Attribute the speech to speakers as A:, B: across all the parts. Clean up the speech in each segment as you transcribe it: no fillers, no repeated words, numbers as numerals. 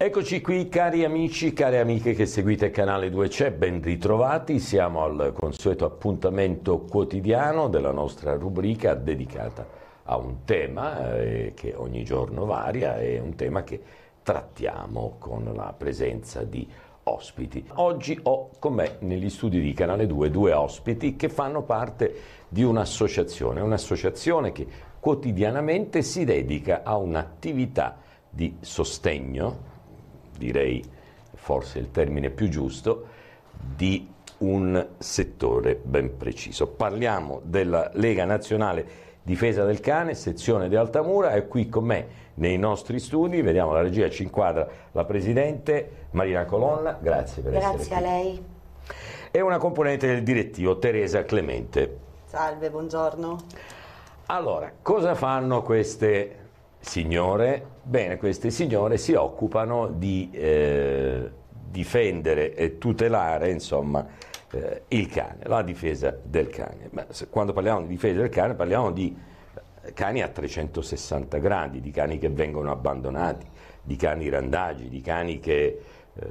A: Eccoci qui cari amici, care amiche che seguite Canale 2 C'è, ben ritrovati, siamo al consueto appuntamento quotidiano della nostra rubrica dedicata a un tema che ogni giorno varia e un tema che trattiamo con la presenza di ospiti. Oggi ho con me negli studi di Canale 2 due ospiti che fanno parte di un'associazione che quotidianamente si dedica a un'attività di sostegno, direi forse il termine più giusto, di un settore ben preciso. Parliamo della Lega Nazionale Difesa del Cane, sezione di Altamura, e qui con me nei nostri studi, vediamo la regia ci inquadra, la Presidente Marina Colonna, grazie per essere qui.
B: Grazie a lei.
A: E una componente del direttivo, Teresa Clemente.
C: Salve, buongiorno.
A: Allora, cosa fanno queste signore? Bene, queste signore si occupano di difendere e tutelare, insomma, il cane, la difesa del cane. Ma quando parliamo di difesa del cane parliamo di cani a 360 gradi, di cani che vengono abbandonati, di cani randagi, di cani che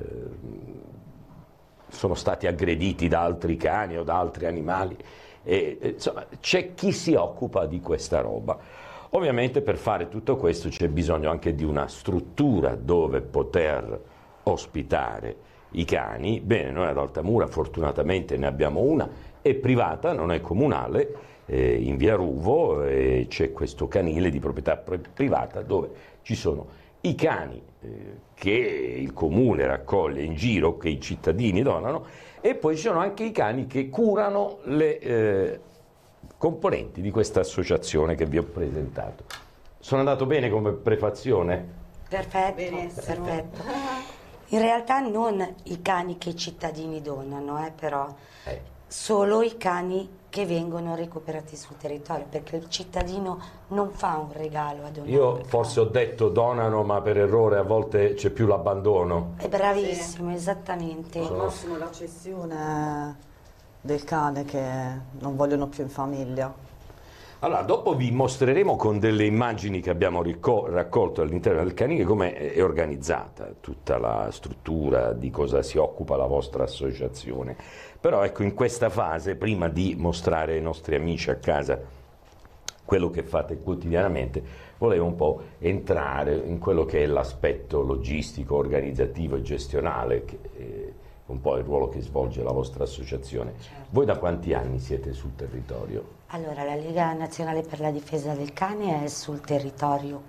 A: sono stati aggrediti da altri cani o da altri animali. Insomma, c'è chi si occupa di questa roba. Ovviamente per fare tutto questo c'è bisogno anche di una struttura dove poter ospitare i cani. Bene, noi ad Altamura fortunatamente ne abbiamo una, è privata, non è comunale, in via Ruvo, c'è questo canile di proprietà privata dove ci sono i cani che il comune raccoglie in giro, che i cittadini donano, e poi ci sono anche i cani che curano le componenti di questa associazione che vi ho presentato. Sono andato bene come prefazione?
B: Perfetto,
C: Benissimo.
B: perfetto. In realtà non i cani che i cittadini donano, però solo i cani che vengono recuperati sul territorio, perché il cittadino non fa un regalo a donare.
A: Io forse ho detto donano, ma per errore a volte c'è più l'abbandono.
B: È bravissimo, esattamente.
C: Al massimo la cessione del cane che non vogliono più in famiglia.
A: Allora, dopo vi mostreremo con delle immagini che abbiamo raccolto all'interno del canile come è organizzata tutta la struttura, di cosa si occupa la vostra associazione. Però ecco, in questa fase, prima di mostrare ai nostri amici a casa quello che fate quotidianamente, volevo un po' entrare in quello che è l'aspetto logistico, organizzativo e gestionale, che è un po' il ruolo che svolge la vostra associazione.
B: Certo.
A: Voi da quanti anni siete sul territorio?
B: Allora, la Lega Nazionale per la Difesa del Cane è sul territorio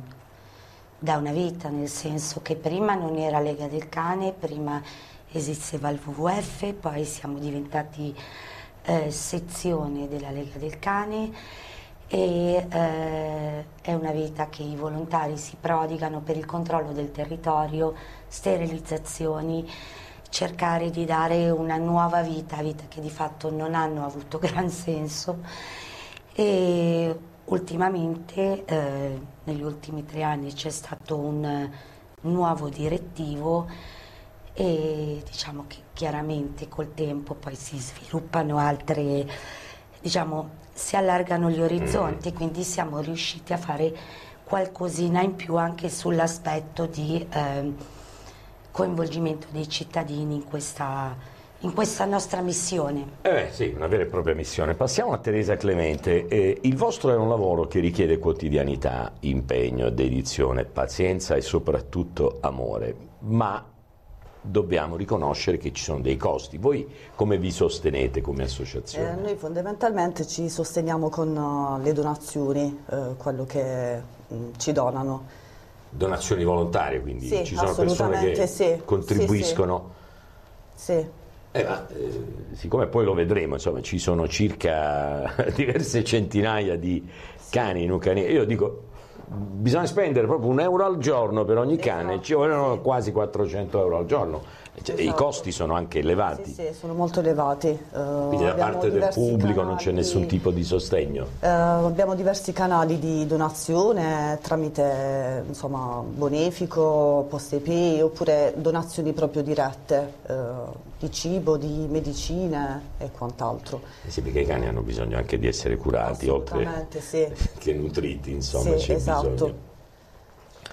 B: da una vita, nel senso che prima non era Lega del Cane, prima esisteva il WWF, poi siamo diventati sezione della Lega del Cane e è una vita che i volontari si prodigano per il controllo del territorio, sterilizzazioni, cercare di dare una nuova vita a vite che di fatto non hanno avuto gran senso. E ultimamente, negli ultimi 3 anni, c'è stato un nuovo direttivo e diciamo che chiaramente col tempo poi si sviluppano altre, diciamo, si allargano gli orizzonti, quindi siamo riusciti a fare qualcosina in più anche sull'aspetto di coinvolgimento dei cittadini in questa nostra missione.
A: Sì, una vera e propria missione. Passiamo a Teresa Clemente. Il vostro è un lavoro che richiede quotidianità, impegno, dedizione, pazienza e soprattutto amore, ma dobbiamo riconoscere che ci sono dei costi. Voi come vi sostenete come associazione?
C: Noi fondamentalmente ci sosteniamo con le donazioni, quello che ci donano.
A: Donazioni volontarie, quindi
C: Sì,
A: ci sono persone che
C: sì,
A: contribuiscono.
C: Sì.
A: Siccome poi lo vedremo, insomma, ci sono circa diverse centinaia di cani in un canile. Io dico, bisogna spendere proprio €1 al giorno per ogni cane,
C: Esatto,
A: ci vogliono
C: sì.
A: quasi €400 al giorno. Cioè,
C: Esatto.
A: I costi sono anche elevati.
C: Sì, sono molto elevati.
A: Quindi da parte del pubblico non c'è nessun tipo di sostegno.
C: Abbiamo diversi canali di donazione tramite, insomma, bonifico, PostePay, oppure donazioni proprio dirette di cibo, di medicine e quant'altro.
A: Sì, perché i cani hanno bisogno anche di essere curati, oltre
C: Assolutamente, sì.
A: che nutriti, insomma,
C: Sì,
A: c'è
C: esatto.
A: bisogno.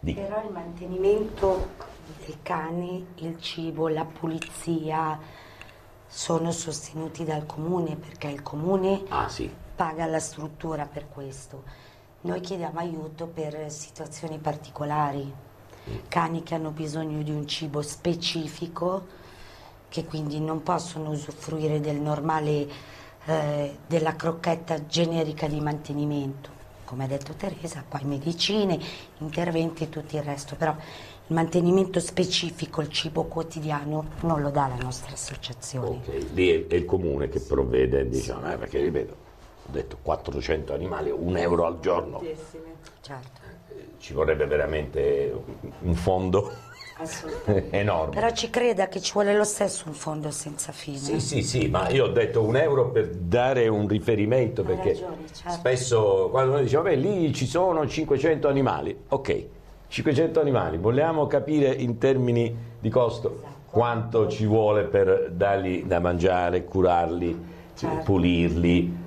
B: Però il mantenimento del cane, il cibo, la pulizia sono sostenuti dal comune, perché il comune paga la struttura per questo. Noi chiediamo aiuto per situazioni particolari, cani che hanno bisogno di un cibo specifico, che quindi non possono usufruire del normale, della crocchetta generica di mantenimento. Come ha detto Teresa, poi medicine, interventi e tutto il resto, però il mantenimento specifico, il cibo quotidiano, non lo dà la nostra associazione.
A: Ok, lì è il comune che provvede, diciamo, perché ripeto, ho detto 400 animali, €1 al giorno.
B: Certo.
A: Ci vorrebbe veramente un fondo enorme.
B: Però ci creda che ci vuole lo stesso un fondo senza fine.
A: Sì, ma io ho detto €1 per dare un riferimento, perché
B: ragione, certo.
A: spesso quando noi diciamo, vabbè, lì ci sono 500 animali, ok, 500 animali, vogliamo capire in termini di costo quanto ci vuole per dargli da mangiare, curarli,
B: certo,
A: pulirli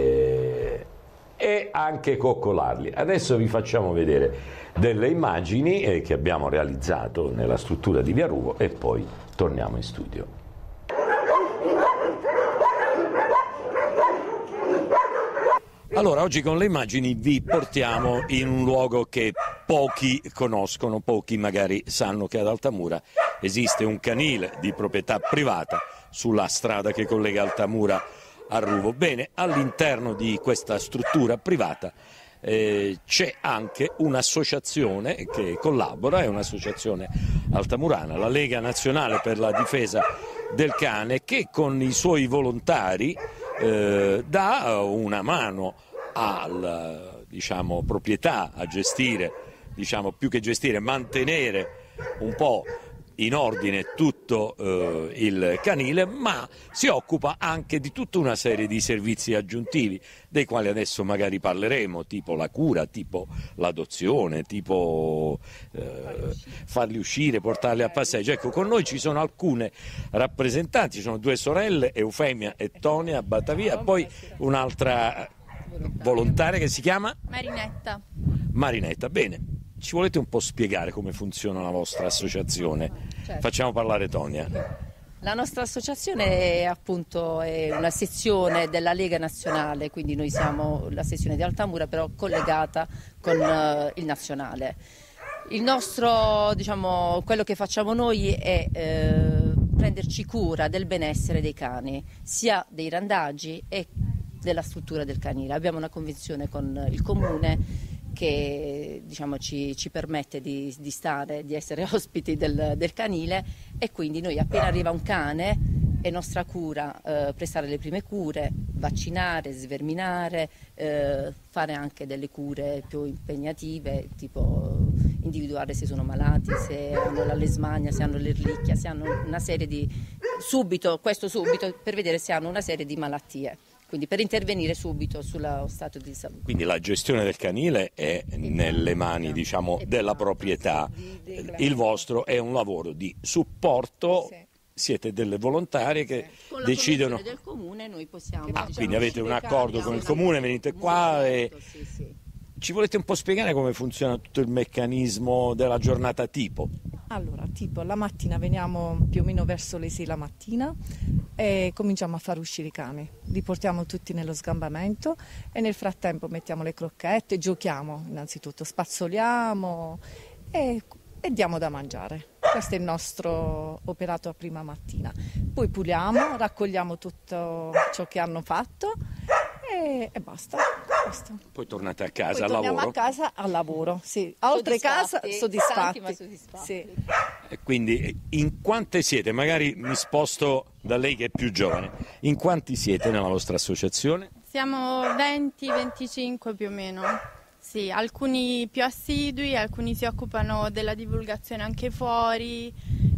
A: e anche coccolarli. Adesso vi facciamo vedere delle immagini che abbiamo realizzato nella struttura di Via Ruvo e poi torniamo in studio. Allora, oggi con le immagini vi portiamo in un luogo che pochi conoscono, pochi magari sanno che ad Altamura esiste un canile di proprietà privata sulla strada che collega Altamura a Ruvo. Bene, all'interno di questa struttura privata c'è anche un'associazione che collabora, è un'associazione altamurana, la Lega Nazionale per la Difesa del Cane, che con i suoi volontari dà una mano al, diciamo, proprietà, a gestire, diciamo, più che gestire, mantenere un po' in ordine tutto il canile, ma si occupa anche di tutta una serie di servizi aggiuntivi, dei quali adesso magari parleremo, tipo la cura, tipo l'adozione, tipo farli uscire, portarli a passeggio. Ecco, con noi ci sono alcune rappresentanti, ci sono 2 sorelle, Eufemia e Tonia Battavia, poi un'altra volontaria che si chiama? Marinetta, bene. Ci volete un po' spiegare come funziona la vostra associazione?
D: Certo.
A: Facciamo parlare Tonia.
D: La nostra associazione è appunto una sezione della Lega Nazionale, quindi noi siamo la sezione di Altamura, però collegata con il nazionale. Il nostro, diciamo, quello che facciamo noi è prenderci cura del benessere dei cani, sia dei randagi e della struttura del canile. Abbiamo una convenzione con il comune che, diciamo, ci permette di essere ospiti del canile, e quindi noi appena arriva un cane è nostra cura prestare le prime cure, vaccinare, sverminare, fare anche delle cure più impegnative, tipo individuare se sono malati, se hanno la lesmania, se hanno l'erlicchia, se hanno una serie di subito per vedere se hanno una serie di malattie. Quindi per intervenire subito sullo stato di salute.
A: Quindi la gestione del canile è nelle mani, diciamo, della proprietà. Il vostro è un lavoro di supporto, siete delle volontarie che decidono.
D: Con la del comune noi possiamo.
A: Quindi avete un accordo con il comune, venite qua e ci volete un po' spiegare come funziona tutto il meccanismo della giornata tipo?
E: Allora, tipo la mattina veniamo più o meno verso le 6 la mattina e cominciamo a far uscire i cani, li portiamo tutti nello sgambamento e nel frattempo mettiamo le crocchette, giochiamo innanzitutto, spazzoliamo e diamo da mangiare. Questo è il nostro operato a prima mattina. Poi puliamo, raccogliamo tutto ciò che hanno fatto e basta. Questo.
A: Poi tornate a casa
E: Poi
A: al lavoro?
E: Torniamo a casa al lavoro, sì. Oltre casa soddisfatti.
D: Ma soddisfatti.
E: Sì.
A: E quindi in quante siete? Magari mi sposto da lei che è più giovane. In quanti siete nella vostra associazione?
F: Siamo 20-25 più o meno. Sì, alcuni più assidui, alcuni si occupano della divulgazione anche fuori,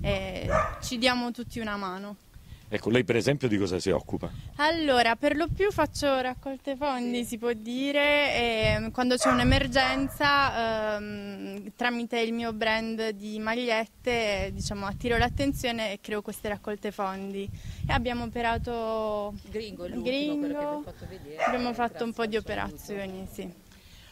F: ci diamo tutti una mano.
A: Ecco, lei per esempio di cosa si occupa?
F: Allora, per lo più faccio raccolte fondi, si può dire, e quando c'è un'emergenza tramite il mio brand di magliette, diciamo, attiro l'attenzione e creo queste raccolte fondi. E abbiamo operato
D: Gringo, quello che vi ho fatto vedere.
F: Abbiamo fatto un po' di operazioni, sì.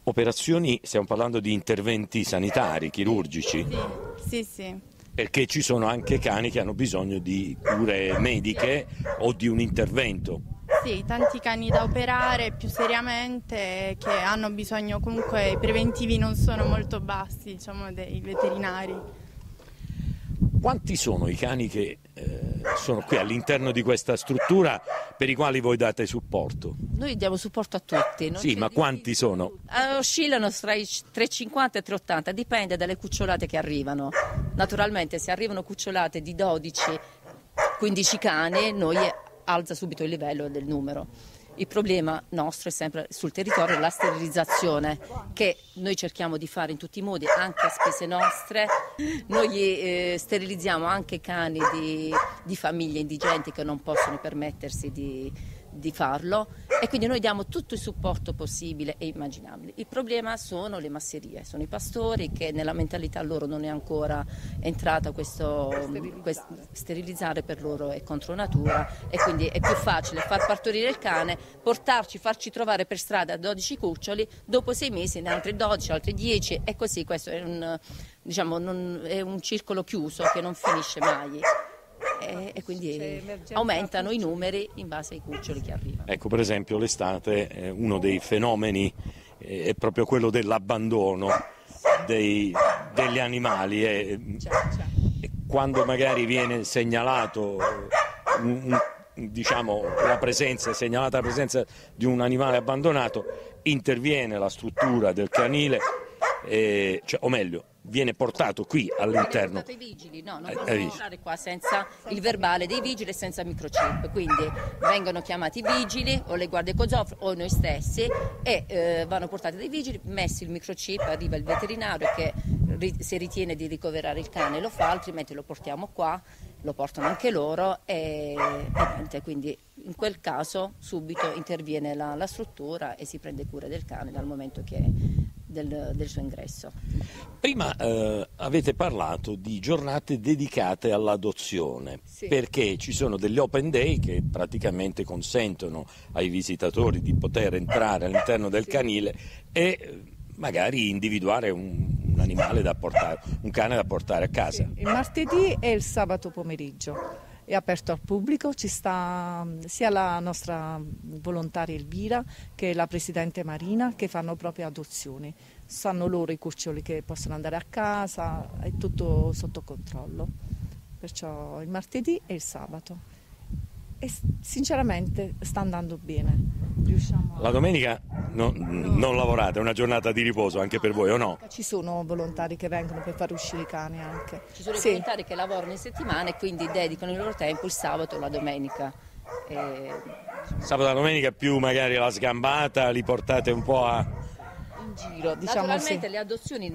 A: Operazioni, stiamo parlando di interventi sanitari, chirurgici?
F: Sì.
A: Perché ci sono anche cani che hanno bisogno di cure mediche o di un intervento.
F: Sì, tanti cani da operare più seriamente, che hanno bisogno, comunque i preventivi non sono molto bassi, diciamo, dei veterinari.
A: Quanti sono i cani che sono qui all'interno di questa struttura per i quali voi date supporto?
D: Noi diamo supporto a tutti.
A: Sì, ma quanti sono?
D: Oscillano tra i 3,50 e 3,80, dipende dalle cucciolate che arrivano. Naturalmente se arrivano cucciolate di 12-15 cani, noi alza subito il livello del numero. Il problema nostro è sempre sul territorio la sterilizzazione, che noi cerchiamo di fare in tutti i modi, anche a spese nostre. Noi sterilizziamo anche cani di famiglie indigenti che non possono permettersi di farlo, e quindi noi diamo tutto il supporto possibile e immaginabile. Il problema sono le masserie, sono i pastori, che nella mentalità loro non è ancora entrata sterilizzare per loro è contro natura, e quindi è più facile far partorire il cane, farci trovare per strada 12 cuccioli, dopo 6 mesi ne altri 12, altri 10, e così. Questo è è un circolo chiuso che non finisce mai. E quindi aumentano i numeri in base ai cuccioli che arrivano.
A: Ecco, per esempio l'estate uno dei fenomeni è proprio quello dell'abbandono degli animali, e quando magari viene segnalato segnalata la presenza di un animale abbandonato, interviene la struttura del canile, o meglio, viene portato qui all'interno.
D: Ai vigili, no, non possono entrare qua senza il verbale dei vigili e senza microchip, quindi vengono chiamati i vigili o le guardie COSOF o noi stessi, e vanno portati dai vigili, messi il microchip, arriva il veterinario che se ritiene di ricoverare il cane lo fa, altrimenti lo portiamo qua, lo portano anche loro, e niente, quindi in quel caso subito interviene la struttura e si prende cura del cane dal momento che del suo ingresso.
A: Prima avete parlato di giornate dedicate all'adozione, sì, perché ci sono degli open day che praticamente consentono ai visitatori di poter entrare all'interno del canile e magari individuare un animale da portare, un cane da portare a casa.
E: Sì, il martedì e il sabato pomeriggio. È aperto al pubblico, ci sta sia la nostra volontaria Elvira che la presidente Marina, che fanno proprio adozioni. Sanno loro i cuccioli che possono andare a casa, è tutto sotto controllo. Perciò il martedì e il sabato. E sinceramente sta andando bene.
A: La domenica non lavorate, è una giornata di riposo anche per voi, o no?
E: Ci sono volontari che vengono per far uscire i cani anche.
D: Ci sono i volontari che lavorano in settimana e quindi dedicano il loro tempo il sabato o la domenica.
A: Sabato e la domenica più magari la sgambata, li portate un po'
D: in giro. Naturalmente le adozioni,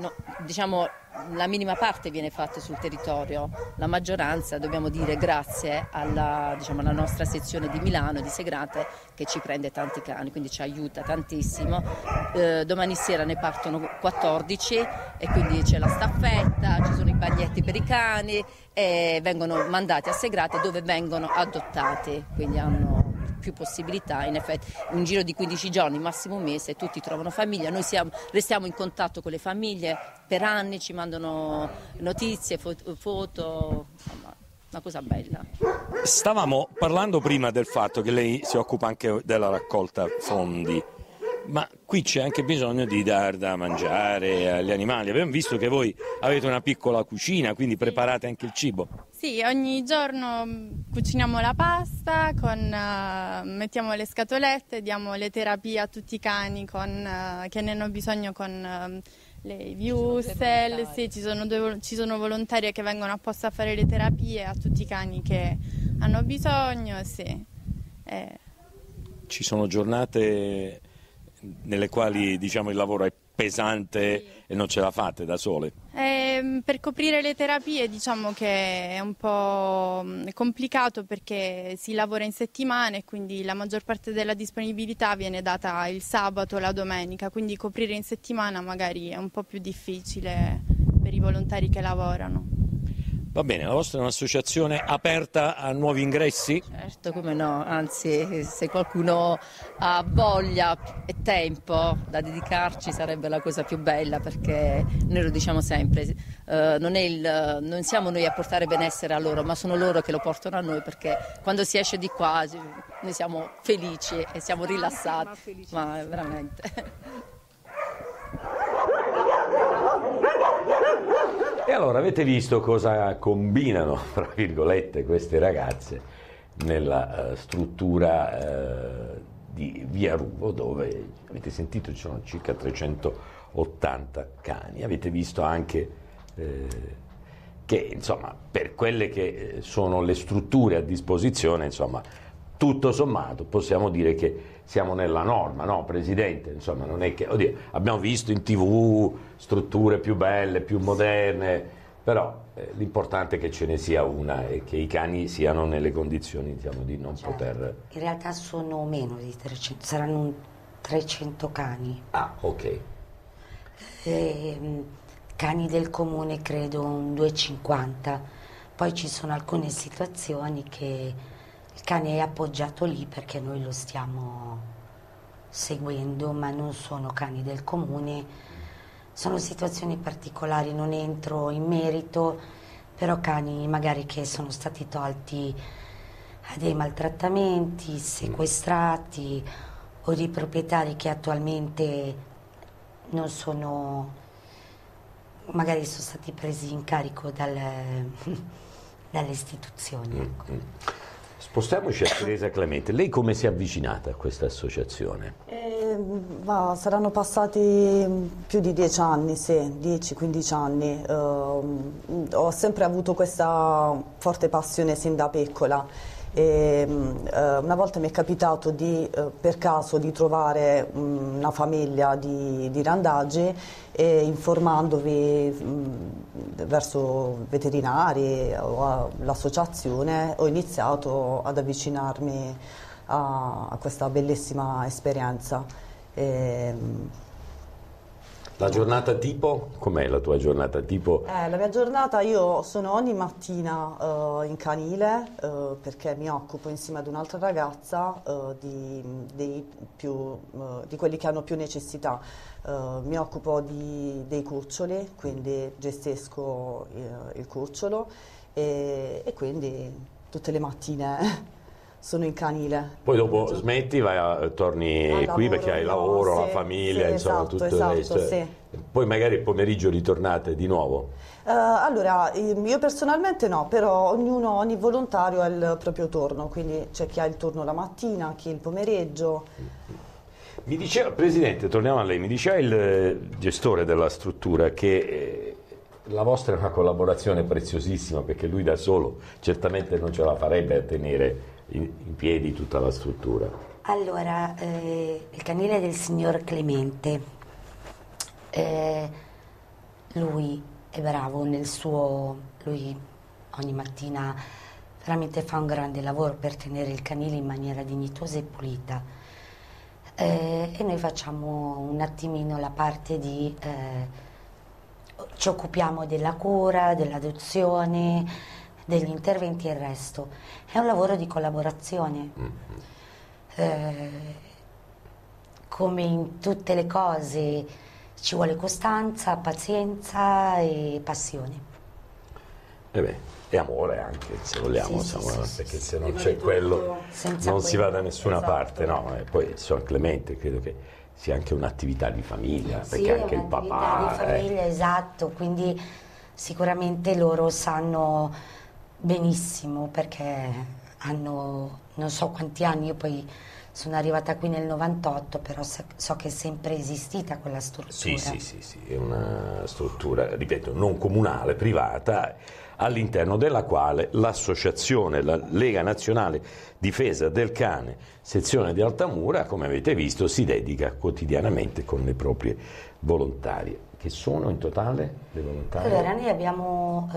D: la minima parte viene fatta sul territorio, la maggioranza, dobbiamo dire, grazie alla nostra sezione di Milano, di Segrate, che ci prende tanti cani, quindi ci aiuta tantissimo. Domani sera ne partono 14 e quindi c'è la staffetta, ci sono i bagnetti per i cani e vengono mandati a Segrate, dove vengono adottati, quindi hanno più possibilità. In effetti un giro di 15 giorni, massimo un mese, tutti trovano famiglia, noi restiamo in contatto con le famiglie per anni, ci mandano notizie, foto, insomma, una cosa bella.
A: Stavamo parlando prima del fatto che lei si occupa anche della raccolta fondi, ma qui c'è anche bisogno di dar da mangiare agli animali. Abbiamo visto che voi avete una piccola cucina, quindi preparate anche il cibo.
F: Sì, ogni giorno cuciniamo la pasta, mettiamo le scatolette, diamo le terapie a tutti i cani che ne hanno bisogno con le Viewsel. Sì, ci sono volontarie che vengono apposta a fare le terapie a tutti i cani che hanno bisogno. Sì.
A: Ci sono giornate nelle quali il lavoro è pesante e non ce la fate da sole?
F: Per coprire le terapie diciamo che è un po' complicato, perché si lavora in settimana e quindi la maggior parte della disponibilità viene data il sabato o la domenica, quindi coprire in settimana magari è un po' più difficile per i volontari che lavorano.
A: Va bene, la vostra è un'associazione aperta a nuovi ingressi?
D: Certo, come no, anzi se qualcuno ha voglia e tempo da dedicarci sarebbe la cosa più bella, perché noi lo diciamo sempre, non siamo noi a portare benessere a loro, ma sono loro che lo portano a noi, perché quando si esce di qua noi siamo felici e siamo rilassati, ma veramente.
A: E allora avete visto cosa combinano, tra virgolette, queste ragazze nella struttura di Via Ruvo, dove avete sentito ci sono circa 380 cani. Avete visto anche che insomma, per quelle che sono le strutture a disposizione, insomma, tutto sommato possiamo dire che siamo nella norma, no Presidente? Insomma, non è che, oddio, abbiamo visto in TV strutture più belle, più moderne, però l'importante è che ce ne sia una e che i cani siano nelle condizioni, diciamo, di non poter...
B: In realtà sono meno di 300, saranno 300 cani.
A: Ah, ok.
B: Cani del comune credo un 250, poi ci sono alcune situazioni che il cane è appoggiato lì perché noi lo stiamo seguendo, ma non sono cani del comune, sono situazioni particolari, non entro in merito, però cani magari che sono stati tolti a dei maltrattamenti, sequestrati o di proprietari che attualmente non sono, magari sono stati presi in carico dalle istituzioni. Ecco.
A: Spostiamoci a Teresa Clemente. Lei come si è avvicinata a questa associazione?
C: Saranno passati più di 10 anni, sì, 10-15 anni. Ho sempre avuto questa forte passione sin da piccola. Una volta mi è capitato per caso di trovare una famiglia di randagi e informandovi verso veterinari o l'associazione ho iniziato ad avvicinarmi a questa bellissima esperienza.
A: La giornata tipo? Com'è la tua giornata tipo?
C: La mia giornata, io sono ogni mattina in canile perché mi occupo insieme ad un'altra ragazza di quelli che hanno più necessità. Mi occupo dei cuccioli, quindi gestisco il cucciolo e quindi tutte le mattine sono in canile.
A: Poi dopo smetti, torni qui
C: lavoro,
A: perché hai lavoro,
C: sì,
A: la famiglia,
C: sì,
A: insomma,
C: esatto,
A: tutto il resto.
C: sì.
A: Poi magari il pomeriggio ritornate di nuovo?
C: Allora, io personalmente no, però ogni volontario ha il proprio turno, quindi c'è chi ha il turno la mattina, chi il pomeriggio.
A: Mi diceva, Presidente, torniamo a lei, mi diceva il gestore della struttura che la vostra è una collaborazione preziosissima, perché lui da solo certamente non ce la farebbe a tenere in piedi tutta la struttura.
B: Allora, il canile del signor Clemente, lui è bravo lui ogni mattina veramente fa un grande lavoro per tenere il canile in maniera dignitosa e pulita, e noi facciamo un attimino la parte ci occupiamo della cura, dell'adozione, degli interventi e il resto. È un lavoro di collaborazione. Come in tutte le cose ci vuole costanza, pazienza e passione.
A: E amore anche, se vogliamo,
B: sì,
A: perché se non c'è quello non si va da nessuna parte, no? E poi San Clemente credo che sia anche un'attività di famiglia, perché anche il papà...
B: Di famiglia, esatto, quindi sicuramente loro sanno benissimo, perché hanno non so quanti anni, io poi sono arrivata qui nel 98, però so che è sempre esistita quella struttura.
A: Sì, è una struttura, ripeto, non comunale, privata, all'interno della quale l'associazione, la Lega Nazionale Difesa del Cane, sezione di Altamura, come avete visto, si dedica quotidianamente con le proprie volontarie. Che sono in totale le volontarie?
B: Allora, noi abbiamo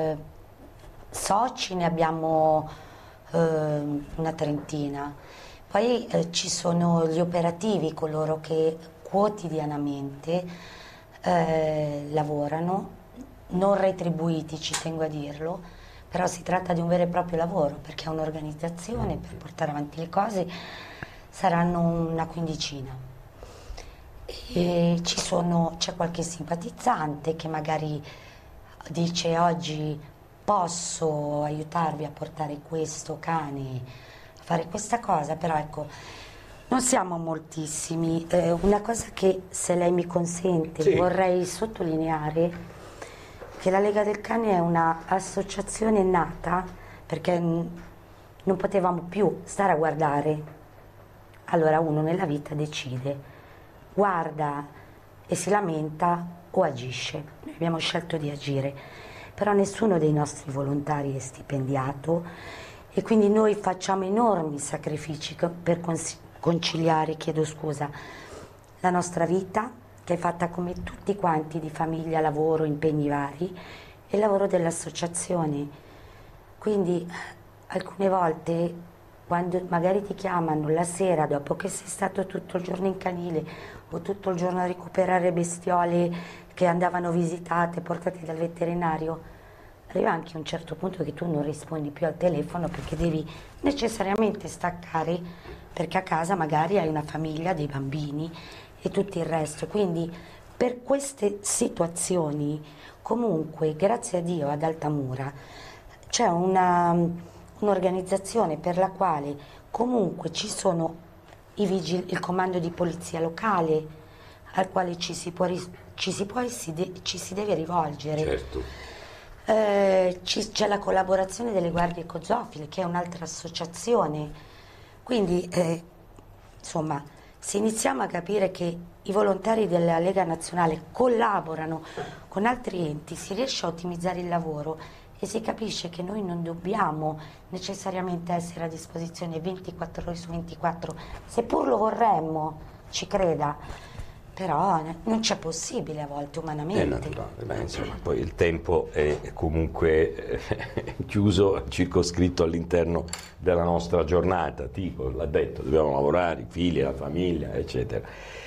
B: soci, ne abbiamo una trentina, poi ci sono gli operativi, coloro che quotidianamente lavorano non retribuiti, ci tengo a dirlo, però si tratta di un vero e proprio lavoro, perché è un'organizzazione, per portare avanti le cose saranno una quindicina. E c'è qualche simpatizzante che magari dice: oggi posso aiutarvi a portare questo cane, a fare questa cosa, però ecco, non siamo moltissimi. Una cosa che, se lei mi consente,
A: sì,
B: vorrei sottolineare, che la Lega del Cane è un'associazione nata perché non potevamo più stare a guardare. Allora uno nella vita decide, guarda e si lamenta o agisce. Noi abbiamo scelto di agire, però nessuno dei nostri volontari è stipendiato e quindi noi facciamo enormi sacrifici per conciliare, la nostra vita, che è fatta come tutti quanti di famiglia, lavoro, impegni vari, e il lavoro dell'associazione. Quindi alcune volte, quando magari ti chiamano la sera dopo che sei stato tutto il giorno in canile o tutto il giorno a recuperare bestiole che andavano visitate, portate dal veterinario, arriva anche a un certo punto che tu non rispondi più al telefono perché devi necessariamente staccare, perché a casa magari hai una famiglia, dei bambini e tutto il resto. Quindi per queste situazioni, comunque, grazie a Dio, ad Altamura c'è un'organizzazione per la quale comunque ci sono i vigili, il comando di polizia locale al quale ci si deve rivolgere.
A: Certo.
B: C'è la collaborazione delle guardie ecozofile, che è un'altra associazione. Quindi insomma, se iniziamo a capire che i volontari della Lega Nazionale collaborano con altri enti, si riesce a ottimizzare il lavoro e si capisce che noi non dobbiamo necessariamente essere a disposizione 24 ore su 24, seppur lo vorremmo, ci creda, però non c'è possibile a volte umanamente.
A: È naturale, beh, insomma, poi il tempo è comunque chiuso, circoscritto all'interno della nostra giornata, tipo, l'ha detto, dobbiamo lavorare, i figli, la famiglia, eccetera.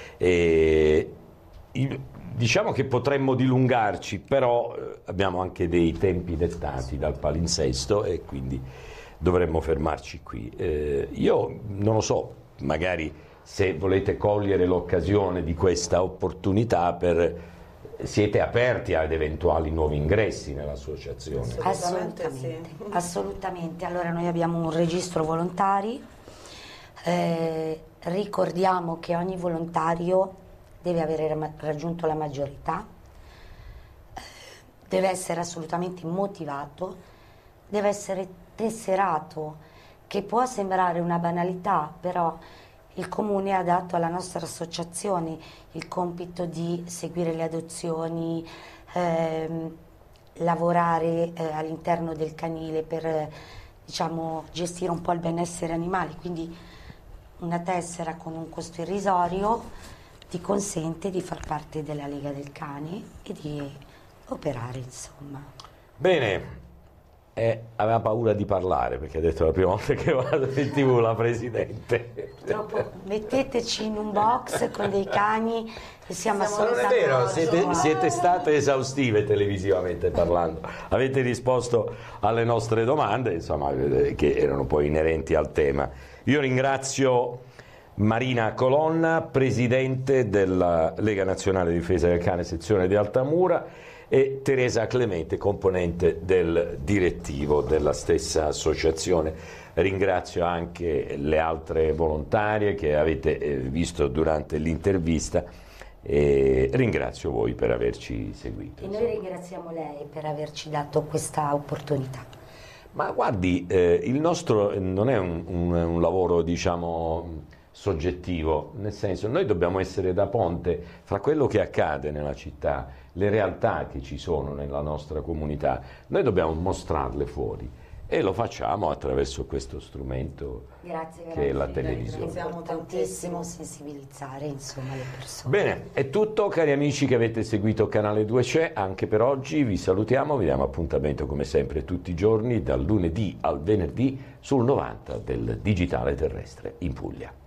A: Diciamo che potremmo dilungarci, però abbiamo anche dei tempi dettati dal palinsesto e quindi dovremmo fermarci qui. Io non lo so, magari se volete cogliere l'occasione di questa opportunità, siete aperti ad eventuali nuovi ingressi nell'associazione?
B: Assolutamente, sì. Assolutamente. Allora noi abbiamo un registro volontari, ricordiamo che ogni volontario deve avere raggiunto la maggiorità, deve essere assolutamente motivato, deve essere tesserato, che può sembrare una banalità, però il Comune ha dato alla nostra associazione il compito di seguire le adozioni, lavorare all'interno del canile per gestire un po' il benessere animale, quindi una tessera con un costo irrisorio ti consente di far parte della Lega del Cane e di operare, insomma.
A: Bene. Aveva paura di parlare perché ha detto la prima volta che vado in TV la Presidente.
B: Troppo, metteteci in un box con dei cani e siamo assolutamente.
A: Non è vero, siete state esaustive televisivamente parlando, avete risposto alle nostre domande, insomma, che erano poi inerenti al tema. Io ringrazio Marina Colonna, Presidente della Lega Nazionale Difesa del Cane, sezione di Altamura, e Teresa Clemente, componente del direttivo della stessa associazione. Ringrazio anche le altre volontarie che avete visto durante l'intervista e ringrazio voi per averci seguito.
B: E noi ringraziamo lei per averci dato questa opportunità.
A: Ma guardi, il nostro non è un lavoro, diciamo, soggettivo, nel senso, noi dobbiamo essere da ponte fra quello che accade nella città, le realtà che ci sono nella nostra comunità, noi dobbiamo mostrarle fuori e lo facciamo attraverso questo strumento che è la televisione.
B: Dobbiamo tantissimo sensibilizzare, insomma, le persone.
A: Bene, è tutto, cari amici che avete seguito Canale 2 C'è, anche per oggi vi salutiamo, vi diamo appuntamento come sempre tutti i giorni dal lunedì al venerdì sul 90 del digitale terrestre in Puglia.